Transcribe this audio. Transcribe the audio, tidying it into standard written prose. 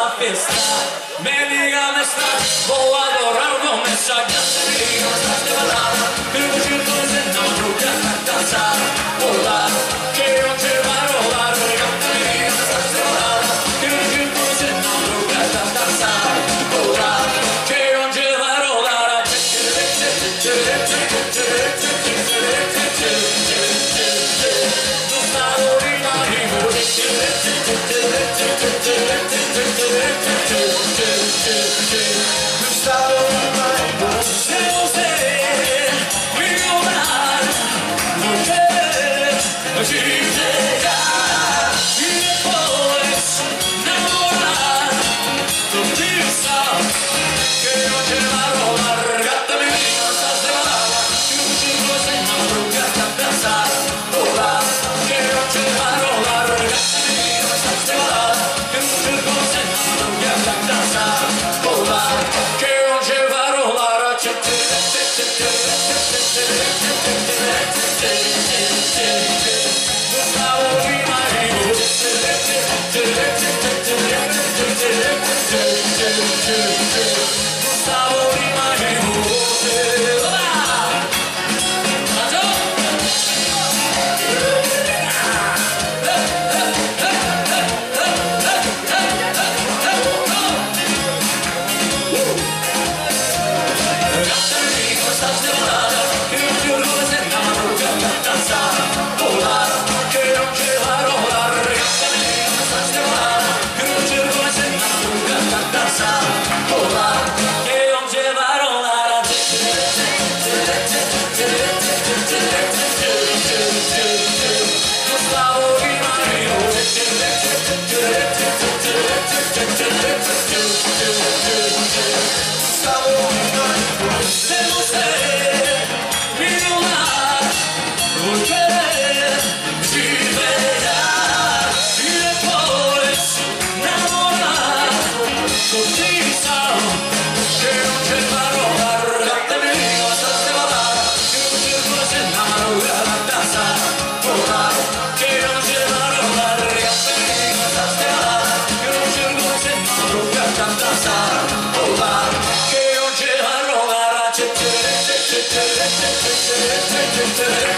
la fiesta. Me diga dónde estás, voy a adorar donde sacaste. Me diga dónde estás de balada, que el concierto es en la madrugada. Danzar, volar, quiero llevar a volar. Me diga dónde estás de balada, que el concierto es en la madrugada. Danzar, volar, quiero llevar a volar. Today.